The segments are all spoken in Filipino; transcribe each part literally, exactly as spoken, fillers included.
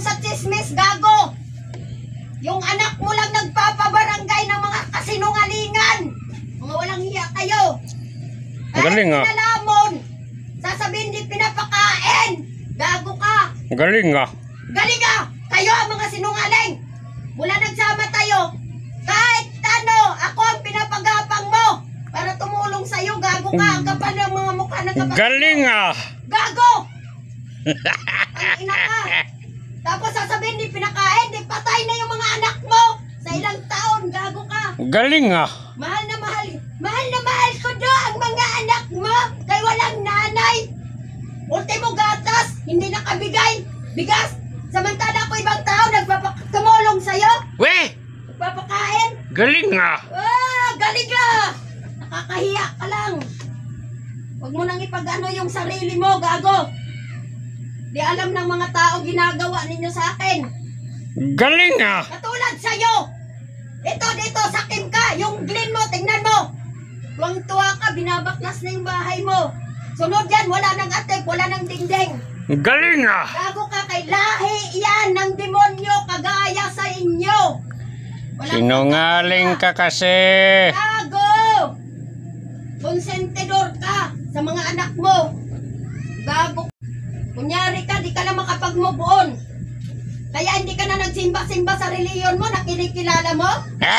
sa chismis, gago. Yung anak mo lang nagpapabarangay ng mga kasinungalingan. Mga walang hiya kayo. Galing nga. Nalamon, sasabihin di pinapakain. Gago ka. Galing nga. Galing nga. Kayo ang mga sinungaling. Mula nagsama tayo. Kahit ano, ako ang pinapagapang mo. Para tumulong sa'yo, gago ka. Ang kapal ng mga mukha ng kapatid. Galing nga. Gago! Ang ina ka. Tapos sasabihin di pinakain, di patay na yung mga anak mo. Sa ilang taon, gago ka. Galing nga. Mahal na mahal. Mahal na mahal ko do ang mga anak mo. Kay walang nanay. Ultimo gatas, hindi nakabigay. Bigas. Samantala ko ibang tao nagpapatumulong sa'yo. Weh! Nagpapakain. Galing nga. Ah, galing ka. Nakakahiya ka lang. Huwag mo nang ipag-ano yung sarili mo, gago. Di alam ng mga tao ginagawa ninyo sa akin. Galing nga. Katulad sa'yo. Ito, dito, sakim ka. Yung glen mo, tingnan mo. Tuwang-tuwa ka, binabaklas na yung bahay mo. Sunod yan, wala nang atip, wala nang dingding. Galing nga. Gago ka, kay lahi yan ng demonyo kagaya sa inyo. Walang Sinungaling ka kasi. Gago! Konsentidor ka sa mga anak mo. Gago. Kunyari ka, di ka na makapag-move on. Kaya hindi ka na nagsimba-simba sa reliyon mo na kinikilala mo?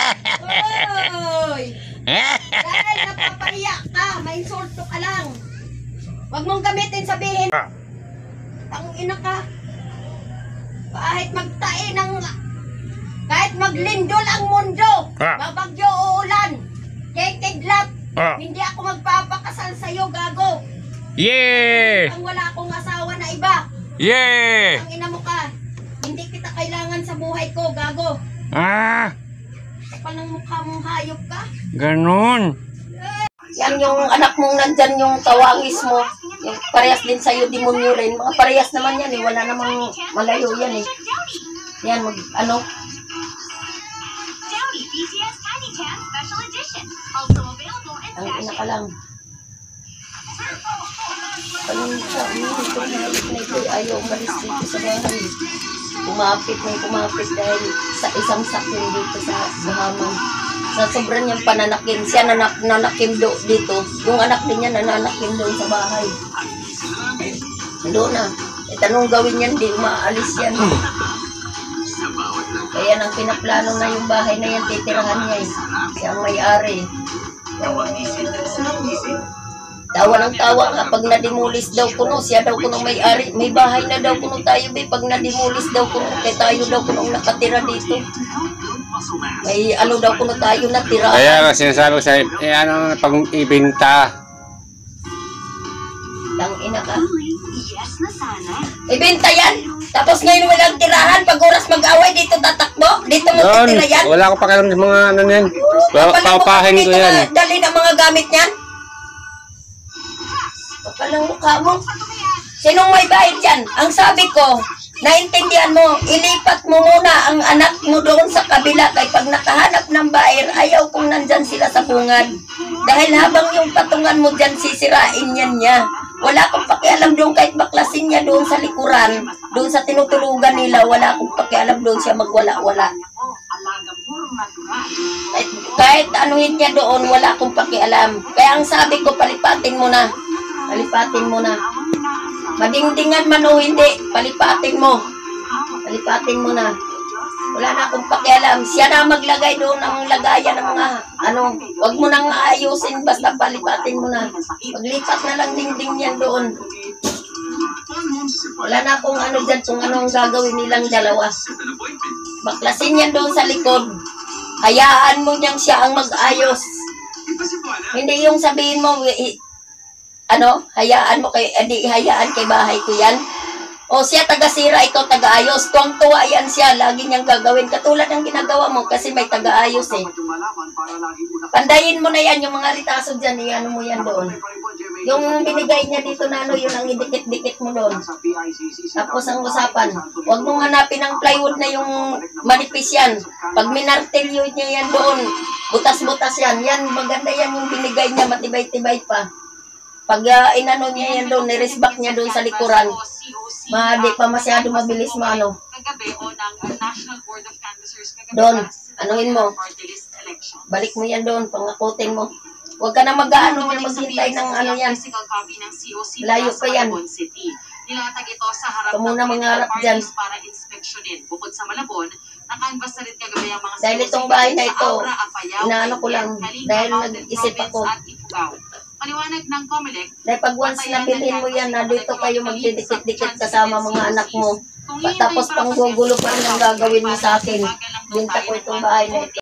Oy! Dahil napapahiya ka, may insulto ka lang. Huwag mong gamitin sabihin. Ang ina ka. Kahit magtain ng... Kahit maglindol ang mundo, Ah. babagyo o ulan, kikidlat, Ah. hindi ako magpapakasal sa'yo, gago. Yeah! Ang wala akong asawa na iba. Yeah! Ang ina mo ka. Hindi kita kailangan sa buhay ko, gago. Ah! Kapal ng mukha mong hayop ka. Ganon. Yan yung anak mong nandyan, yung tawangis mo. Yung parehas din sa'yo, demonyo rin. Mga parehas naman yan eh. Wala namang malayo yan eh. Yan, mag, ano? Ang ina ka lang. Ayun siya, ito na ito, ayaw umalis dito sa bahay. Kumapit na kumapit dahil sa isang sakin dito sa bahaman. Sa sobrang niyang pananakim, siya nanak nanakim do dito. Yung anak din niya nananakim doon sa bahay. Doon na. E tanong gawin yan, di maalis yan. Kaya nang pinaplano na yung bahay na yan, titirahan niya eh. Siya ang may-ari. Tawa ng tawa nga, pag nadimulis daw kuno, siya daw kuno may-ari. May bahay na daw kuno tayo, be. Pag nadimulis daw kuno, kaya tayo daw kuno nakatira dito. May ano daw kuno tayo natira. Kaya nga sinasabi sa eh, ano, pag ibinta. Tang ina ka. Ibenta yan. Tapos ngayon walang tirahan. Pag oras mag-away, dito tatakbo. Dito mo Doon, titira yan. wala ko pakialam sa mga ano yan. Paupahin ko yan. Dito na dali ng mga gamit niyan. Kapalang mukha mo. Sinong may bayad dyan? Ang sabi ko, naintindihan mo, ilipat mo muna ang anak mo doon sa kabila. Kaya pag nakahanap ng bayer, ayaw kung nandyan sila sa bungad. Dahil habang yung patungan mo dyan, sisirain yan niya. Wala akong pakialam doon kahit baklasin niya doon sa likuran. Doon sa tinutulugan nila, wala akong pakialam doon siya magwala-wala. Kahit, kahit anuhin niya doon, wala akong pakialam. Kaya ang sabi ko, palipatin mo na. Palipatin mo na. Madingdingan man o hindi, palipatin mo. Palipatin mo na. Wala na akong pakialam. Siya na maglagay doon ng lagayan ng mga ano. Huwag mo nang ayusin, basta palipatin mo na. Maglipat na lang dingding yan doon. Wala na akong ano dyan kung anong gagawin nilang dalawa. Baklasin yan doon sa likod. Hayaan mo niyang siya ang mag-ayos. Hindi yung sabihin mo, ano, hayaan mo kay, edi hayaan kay bahay ko yan. O siya taga-sira, ikaw taga-ayos. Tuwang-tuwa yan siya, lagi niyang gagawin. Katulad ng ginagawa mo kasi may taga-ayos eh. Pandayin mo na yan, yung mga ritaso dyan, i-ano mo yan doon. Yung binigay niya dito na ano, yun ang idikit-dikit mo doon. Tapos ang usapan, huwag mong hanapin ng plywood na yung manipis yan. Pag minartilyo niya yan doon, butas-butas yan. Yan, maganda yan yung binigay niya, matibay-tibay pa. Pag uh, inano niya yan doon, niresback niya doon sa likuran, ma, di pa masyado mabilis maano. kagabi o ng uh, National Board of Canvassers kagabi Doon, para sa anuhin mo. party list elections. Balik mo yan doon, pangakutin mo. Huwag ka na mag-ano, maghintay ng ano yan. Physical copy ng C O C Layo sa pa yan. Malabon City. Nilatag ito sa harap Ito muna ng mangarap political dyan. parties para inspeksyonin. Bukod sa Malabon, nakanvas na rin kagabi ang mga Dahil C O C itong bahay na sa ito, Aura, Apayao, inaano ko lang, Kalinga, dahil Mountain nag-isip Province ako. at Ifugao. Paliwanag ng COMELEC, Dahil pag once na bilhin mo yan, na dito kayo magdidikit-dikit kasama mga anak mo. Tapos pang gugulo pa rin ang gagawin mo sa akin. Binta ko itong bahay na ito.